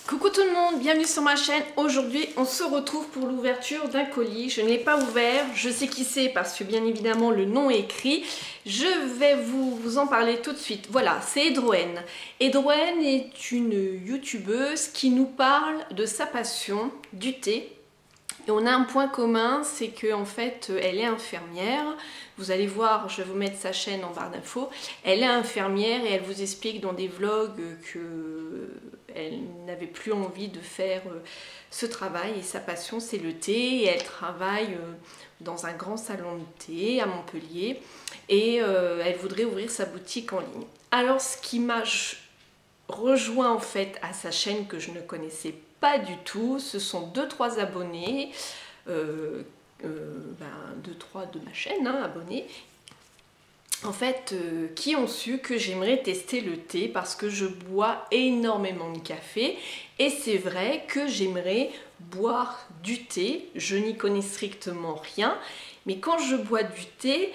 Coucou tout le monde, bienvenue sur ma chaîne. Aujourd'hui on se retrouve pour l'ouverture d'un colis. Je ne l'ai pas ouvert, je sais qui c'est parce que bien évidemment le nom est écrit. Je vais vous en parler tout de suite. Voilà, c'est Edroen. Edroen est une youtubeuse qui nous parle de sa passion, du thé. Et on a un point commun, c'est qu'en fait elle est infirmière. Vous allez voir, je vais vous mettre sa chaîne en barre d'infos. Elle est infirmière et elle vous explique dans des vlogs que elle n'avait plus envie de faire ce travail et sa passion c'est le thé. Et elle travaille dans un grand salon de thé à Montpellier et elle voudrait ouvrir sa boutique en ligne. Alors ce qui m'a rejoint en fait à sa chaîne que je ne connaissais pas du tout, ce sont 2-3 abonnés, 2-3 de ma chaîne, abonnés, en fait, qui ont su que j'aimerais tester le thé parce que je bois énormément de café et c'est vrai que j'aimerais boire du thé. Je n'y connais strictement rien, mais quand je bois du thé,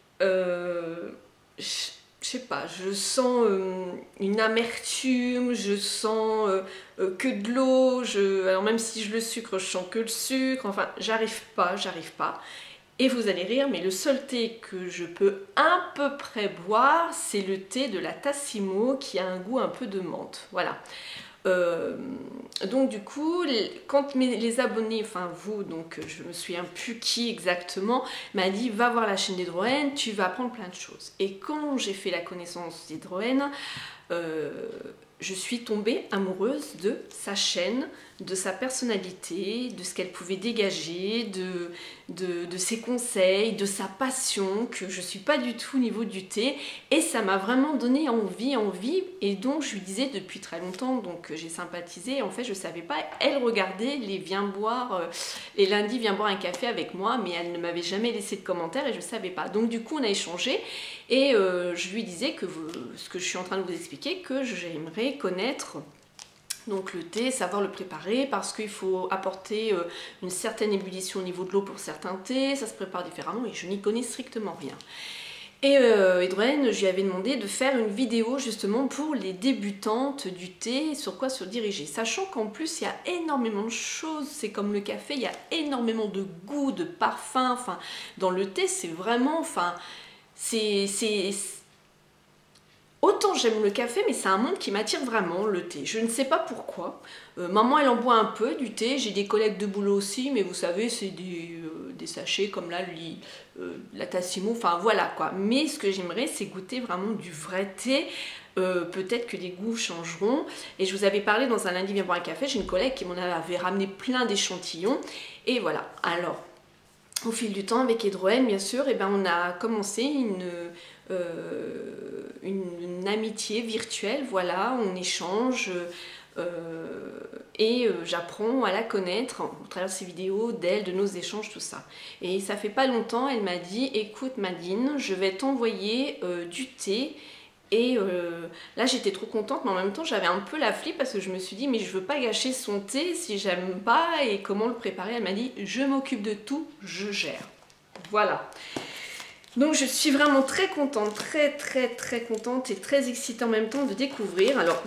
je sais pas, je sens une amertume, je sens que de l'eau, alors même si je le sucre, je sens que le sucre, enfin j'arrive pas. Et vous allez rire, mais le seul thé que je peux à peu près boire, c'est le thé de la Tassimo qui a un goût un peu de menthe. Voilà. Donc du coup, quand les abonnés, enfin vous, donc je me souviens plus qui exactement, m'a dit va voir la chaîne d'Edroen, tu vas apprendre plein de choses. Et quand j'ai fait la connaissance d'Edroen, je suis tombée amoureuse de sa chaîne, de sa personnalité, de ce qu'elle pouvait dégager, de ses conseils, de sa passion, que je suis pas du tout au niveau du thé. Et ça m'a vraiment donné envie. Et donc je lui disais depuis très longtemps, donc j'ai sympathisé. En fait, je savais pas, elle regardait les viens boire, les lundis viens boire un café avec moi, mais elle ne m'avait jamais laissé de commentaires et je savais pas. Donc du coup, on a échangé et je lui disais que ce que je suis en train de vous expliquer, que j'aimerais connaître donc le thé, savoir le préparer parce qu'il faut apporter une certaine ébullition au niveau de l'eau pour certains thés, ça se prépare différemment et je n'y connais strictement rien. Et Edroen, je lui avais demandé de faire une vidéo justement pour les débutantes du thé, sur quoi se diriger. Sachant qu'en plus il y a énormément de choses, c'est comme le café, il y a énormément de goûts, de parfums, enfin dans le thé c'est vraiment, enfin autant j'aime le café, mais c'est un monde qui m'attire vraiment, le thé. Je ne sais pas pourquoi. Maman, elle en boit un peu du thé. J'ai des collègues de boulot aussi, mais vous savez, c'est des sachets comme là, la Tassimo, enfin voilà quoi. Mais ce que j'aimerais, c'est goûter vraiment du vrai thé. Peut-être que les goûts changeront. Et je vous avais parlé dans un lundi viens boire un café, j'ai une collègue qui m'en avait ramené plein d'échantillons. Et voilà. Alors, au fil du temps, avec Edroen, bien sûr, et ben, on a commencé une amitié virtuelle, voilà, on échange et j'apprends à la connaître au travers de ses vidéos, d'elle, de nos échanges, tout ça. Et ça fait pas longtemps, elle m'a dit, écoute Madine, je vais t'envoyer du thé. Et là j'étais trop contente, mais en même temps j'avais un peu la flip parce que je me suis dit mais je veux pas gâcher son thé si j'aime pas et comment le préparer. Elle m'a dit je m'occupe de tout, je gère. Voilà. Donc je suis vraiment très contente, très contente et très excitée en même temps de découvrir. Alors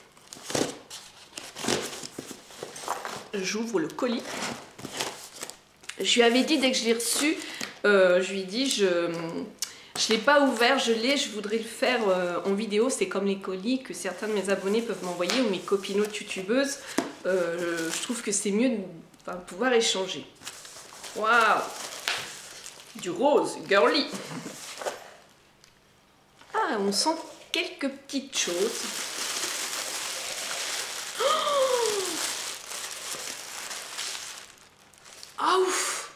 j'ouvre le colis. Je lui avais dit dès que je l'ai reçu, je lui ai dit je ne l'ai pas ouvert, je voudrais le faire en vidéo. C'est comme les colis que certains de mes abonnés peuvent m'envoyer ou mes copinotes youtubeuses. Je trouve que c'est mieux de pouvoir échanger. Waouh! Du rose, girly! Ah, on sent quelques petites choses. Ah ouf!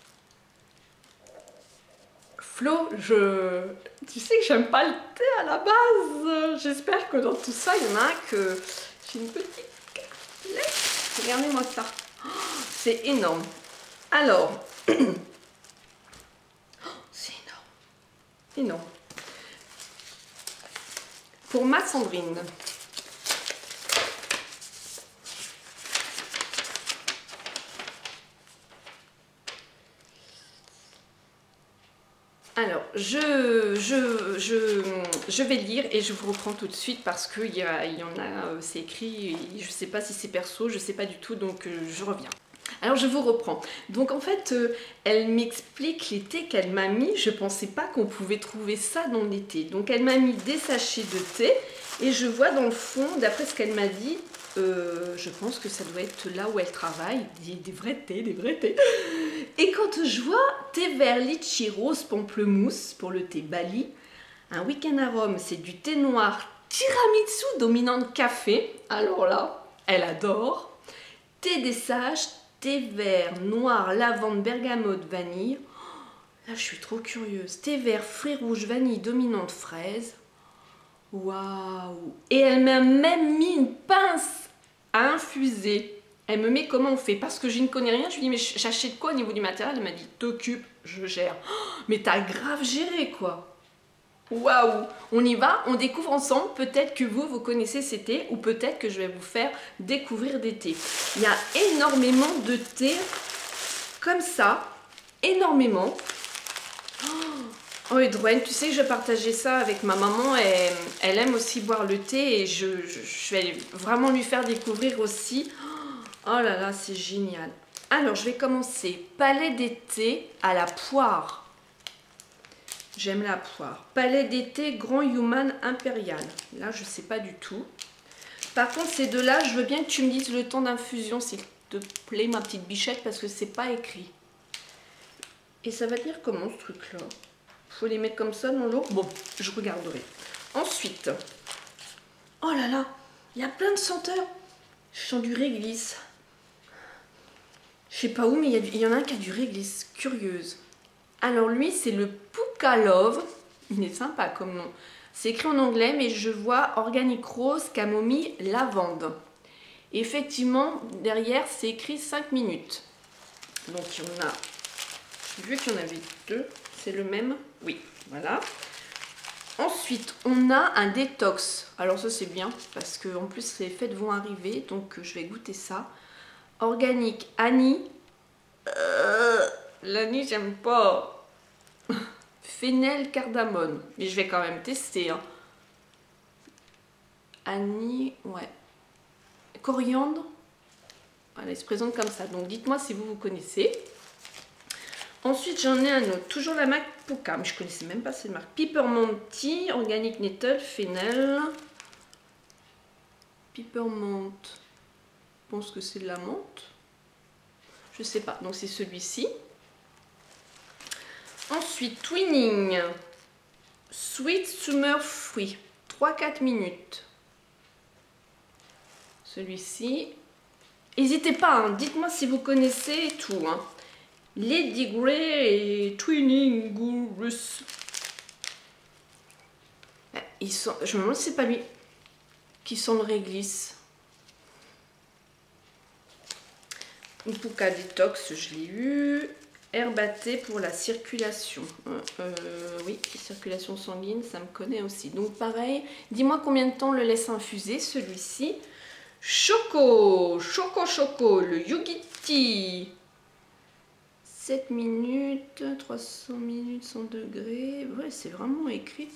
Flo, tu sais que j'aime pas le thé à la base. J'espère que dans tout ça, il y en a que j'ai une petite carte. Regardez-moi ça. Oh, c'est énorme. Alors, c'est énorme. Énorme. Pour ma Sandrine. Alors, je vais lire et je vous reprends tout de suite parce qu'il y en a, c'est écrit, et je ne sais pas si c'est perso, je ne sais pas du tout, donc je reviens. Alors, je vous reprends. Donc, en fait, elle m'explique les thés qu'elle m'a mis. Je ne pensais pas qu'on pouvait trouver ça dans les thés. Donc, elle m'a mis des sachets de thé et je vois dans le fond, d'après ce qu'elle m'a dit, je pense que ça doit être là où elle travaille, des vrais thés, des vrais thés. Et quand je vois thé vert litchi rose pamplemousse pour le thé Bali, un week-end arôme, c'est du thé noir tiramisu dominante café, alors là, elle adore. Thé des sages, thé vert noir lavande bergamote vanille. Là, je suis trop curieuse. Thé vert fruits rouges vanille dominante fraise. Waouh! Et elle m'a même mis une pince à infuser. Elle me met comment on fait parce que je ne connais rien. Je lui dis mais j'achète quoi au niveau du matériel? Elle m'a dit t'occupe, je gère. Oh, mais t'as grave géré quoi. Waouh! On y va, on découvre ensemble. Peut-être que vous connaissez ces thés ou peut-être que je vais vous faire découvrir des thés. Il y a énormément de thés comme ça. Énormément. Oh Edouane, tu sais que je partageais ça avec ma maman, elle aime aussi boire le thé et je vais vraiment lui faire découvrir aussi. Oh là là, c'est génial. Alors, je vais commencer. Palais d'été à la poire. J'aime la poire. Palais d'été Grand Human Impérial. Là, je ne sais pas du tout. Par contre, ces deux-là, je veux bien que tu me dises le temps d'infusion, s'il te plaît, ma petite bichette, parce que c'est pas écrit. Et ça va tenir comment, ce truc-là? Faut les mettre comme ça dans l'eau. Bon, je regarderai. Ensuite, oh là là, il y a plein de senteurs. Je sens du réglisse. Je sais pas où, mais il y en a un qui a du réglisse. Curieuse. Alors lui, c'est le Puka Love. Il est sympa comme nom. C'est écrit en anglais, mais je vois organique rose, camomille, lavande. Et effectivement, derrière, c'est écrit 5 minutes. Donc il y en a... Vu qu'il y en avait deux, c'est le même. Oui, voilà. Ensuite, on a un détox. Alors ça, c'est bien, parce qu'en plus, les fêtes vont arriver, donc je vais goûter ça. Organique, Annie. L'Annie, j'aime pas. Fennel, cardamone. Mais je vais quand même tester. Hein. Annie, ouais. Coriandre. Voilà, il se présente comme ça. Donc, dites-moi si vous connaissez. Ensuite, j'en ai un autre. Toujours la marque Puka, mais je connaissais même pas cette marque. Peppermint Tea, Organic Nettle, Fennel. Peppermint. Je pense que c'est de la menthe. Je sais pas. Donc, c'est celui-ci. Ensuite, Twinning. Sweet Summer Fruit. 3-4 minutes. Celui-ci. N'hésitez pas, hein, dites-moi si vous connaissez tout. Hein. Lady Grey et Twinning Gurus. Ils sont, je me demande si c'est pas lui qui sent le réglisse. Puka Detox, je l'ai eu. Herbaté pour la circulation. Oui, circulation sanguine, ça me connaît aussi. Donc pareil, dis-moi combien de temps on le laisse infuser, celui-ci. Choco, le Yogiti. 7 minutes, 300 minutes, 100 degrés. Ouais, c'est vraiment écrit.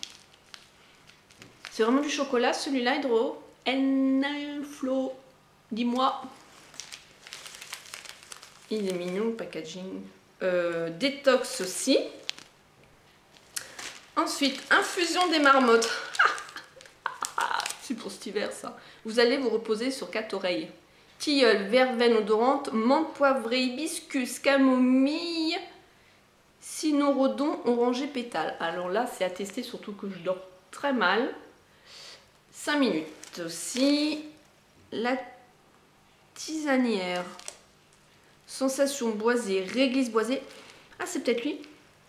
C'est vraiment du chocolat, celui-là, Hydro. Flo. Dis-moi. Il est mignon, le packaging. Détox aussi. Ensuite, infusion des marmottes. C'est pour cet hiver, ça. Vous allez vous reposer sur 4 oreilles. Tilleul, verveine odorante, menthe poivrée, hibiscus, camomille, cynorhodon, orangé pétale. Alors là, c'est à tester, surtout que je dors très mal. 5 minutes aussi. La tisanière. Sensation boisée, réglisse boisée. Ah, c'est peut-être lui.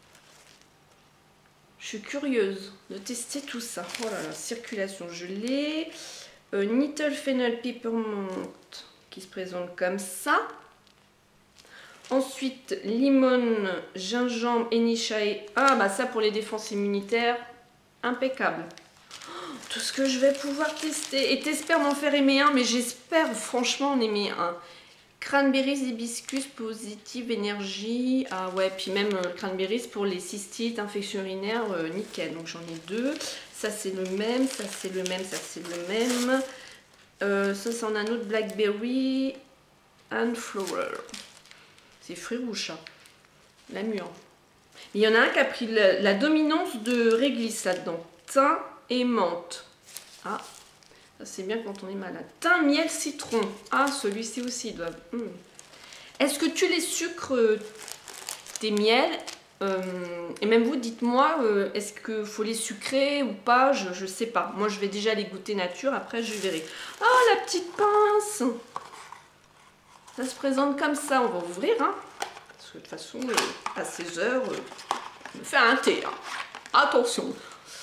Je suis curieuse de tester tout ça. Oh là là, circulation, je l'ai. Nettle Fennel Peppermint qui se présente comme ça. Ensuite, limone, gingembre, enichae. Ah, bah ça pour les défenses immunitaires, impeccable. Oh, tout ce que je vais pouvoir tester. Et t'espères m'en faire aimer un, mais j'espère franchement en aimer un. Cranberries, hibiscus, positive énergie. Ah ouais, puis même le cranberries pour les cystites, infections urinaires, nickel. Donc j'en ai 2. Ça c'est le même, ça c'est le même, ça c'est le même. Ça c'est en un autre blackberry and flower. C'est fruits rouges ça. La mûre. Il y en a un qui a pris la dominance de réglisse là-dedans. Thym et menthe. Ah, ça c'est bien quand on est malade. Thym, miel, citron. Ah, celui-ci aussi doit... Est-ce que tu les sucres tes miels et même vous, dites-moi, est-ce qu'il faut les sucrer ou pas? Je sais pas. Moi, je vais déjà les goûter nature. Après, je verrai. Oh, la petite pince! Ça se présente comme ça. On va ouvrir, hein. Parce que de toute façon, à 16 heures, je me fais un thé. Hein. Attention.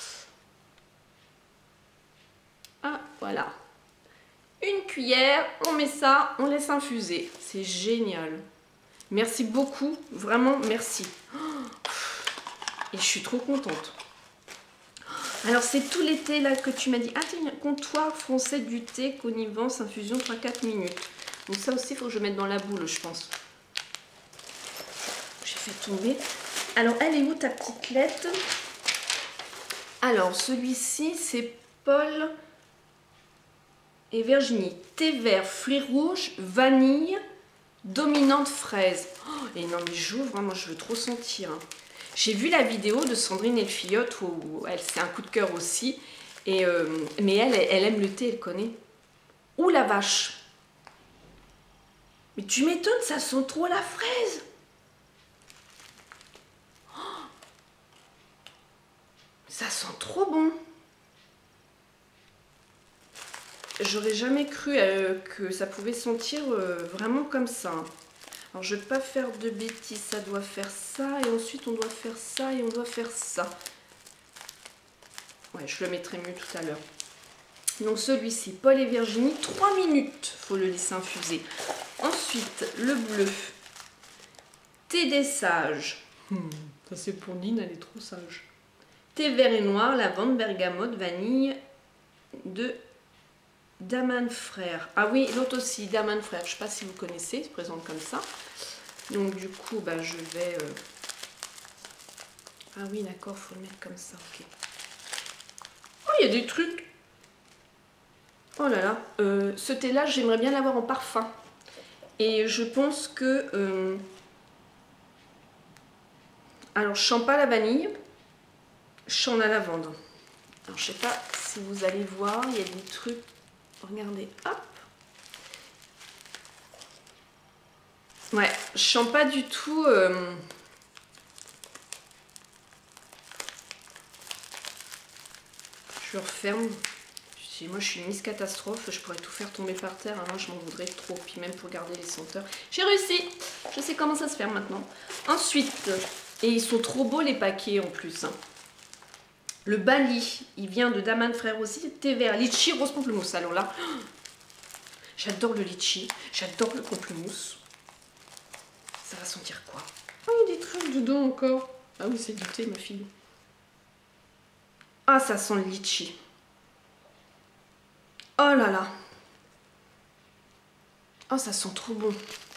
Ah, voilà. Une cuillère, on met ça, on laisse infuser. C'est génial. Merci beaucoup, vraiment merci. Et je suis trop contente. Alors c'est tout l'été là que tu m'as dit. Ah tiens, comptoir français du thé, connivence, infusion 3-4 minutes. Donc ça aussi il faut que je mette dans la boule je pense. J'ai fait tomber. Alors elle est où ta petite lettre? Alors celui-ci c'est Paul et Virginie. Thé vert, fruits rouges, vanille, dominante fraise. Oh, et non mais j'ouvre, moi je veux trop sentir. Hein. J'ai vu la vidéo de Sandrine Elfillotte où elle c'est un coup de cœur aussi. Et, mais elle aime le thé, elle connaît. Ouh la vache! Mais tu m'étonnes, ça sent trop la fraise! Oh, ça sent trop bon! J'aurais jamais cru que ça pouvait sentir vraiment comme ça. Alors je ne vais pas faire de bêtises, ça doit faire ça, et ensuite on doit faire ça, et on doit faire ça. Ouais, je le mettrai mieux tout à l'heure. Donc celui-ci, Paul et Virginie, 3 minutes, il faut le laisser infuser. Ensuite, le bleu, thé des sages. Ça c'est pour Nine, elle est trop sage. Thé vert et noir, lavande, bergamote, vanille, de Daman Frère. Ah oui, l'autre aussi, Daman Frère. Je ne sais pas si vous connaissez, il se présente comme ça. Donc du coup, bah, je vais... Ah oui, d'accord, il faut le mettre comme ça, ok. Oh, il y a des trucs. Oh là là. Ce thé-là, j'aimerais bien l'avoir en parfum. Et je pense que... Alors, je sens pas la vanille. Je sens la lavande. Alors, je sais pas si vous allez voir, il y a des trucs... Regardez, hop. Ouais, je sens pas du tout... Je referme. Moi, je suis une Miss Catastrophe. Je pourrais tout faire tomber par terre. Moi, je m'en voudrais trop. Puis même pour garder les senteurs. J'ai réussi. Je sais comment ça se fait maintenant. Ensuite, et ils sont trop beaux les paquets en plus. Hein. Le Bali, il vient de Daman Frère aussi. Thé vert, litchi, rose pamplemousse. Alors là, j'adore le litchi. J'adore le pamplemousse. Ça va sentir quoi? Oh, il y a des trucs dedans encore. Ah oui, c'est du thé, ma fille. Ah, ça sent le litchi. Oh là là. Oh, ça sent trop bon.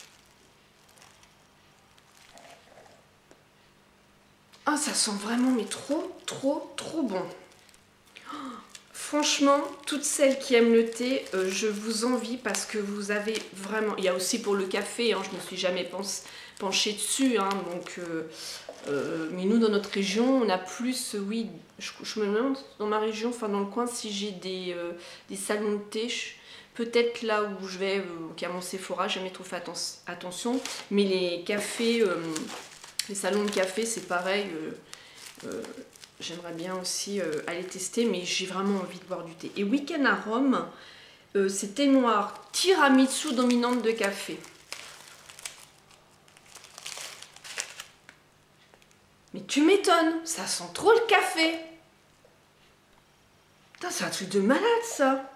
Ah, ça sent vraiment, mais trop, trop, trop bon. Oh, franchement, toutes celles qui aiment le thé, je vous envie parce que vous avez vraiment... Il y a aussi pour le café, hein, je ne me suis jamais penchée dessus. Hein, donc, mais nous, dans notre région, on a plus... oui, je me demande dans ma région, enfin dans le coin, si j'ai des salons de thé. Peut-être là où je vais, qui est à mon Sephora, j'ai jamais trop fait attention. Mais les cafés... les salons de café, c'est pareil. J'aimerais bien aussi aller tester, mais j'ai vraiment envie de boire du thé. Et Week-end à Rome, c'est thé noir, tiramisu dominante de café. Mais tu m'étonnes, ça sent trop le café. Putain, c'est un truc de malade ça.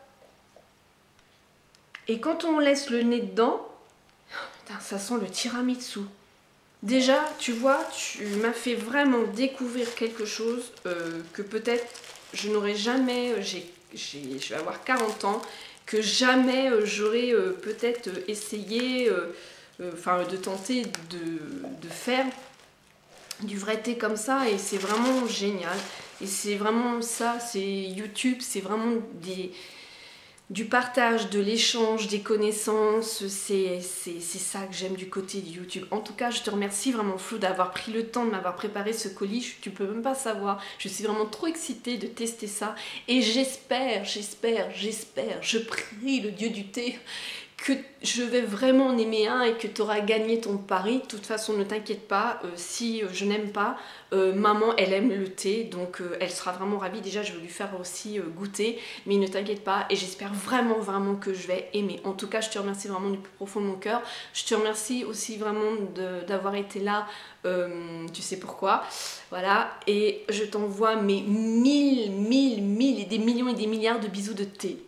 Et quand on laisse le nez dedans, putain, ça sent le tiramisu. Déjà, tu vois, tu m'as fait vraiment découvrir quelque chose que peut-être je n'aurais jamais... je vais avoir 40 ans, que jamais j'aurais peut-être essayé, de tenter de faire du vrai thé comme ça, et c'est vraiment génial. Et c'est vraiment ça, c'est YouTube, c'est vraiment du partage, de l'échange, des connaissances, c'est ça que j'aime du côté de YouTube. En tout cas, je te remercie vraiment Flo d'avoir pris le temps de m'avoir préparé ce colis, tu peux même pas savoir, je suis vraiment trop excitée de tester ça, et j'espère, je prie le dieu du thé que je vais vraiment en aimer un et que tu auras gagné ton pari. De toute façon, ne t'inquiète pas, si je n'aime pas, maman elle aime le thé, donc elle sera vraiment ravie. Déjà je vais lui faire aussi goûter, mais ne t'inquiète pas, et j'espère vraiment que je vais aimer. En tout cas, je te remercie vraiment du plus profond de mon cœur. Je te remercie aussi vraiment d'avoir été là, tu sais pourquoi, voilà, et je t'envoie mes mille et des millions et des milliards de bisous de thé.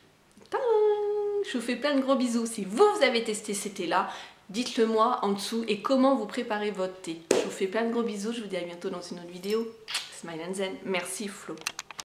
Je vous fais plein de gros bisous. Si vous avez testé ces thés-là, dites-le moi en dessous et comment vous préparez votre thé. Je vous fais plein de gros bisous. Je vous dis à bientôt dans une autre vidéo. Smile and Zen. Merci Flo.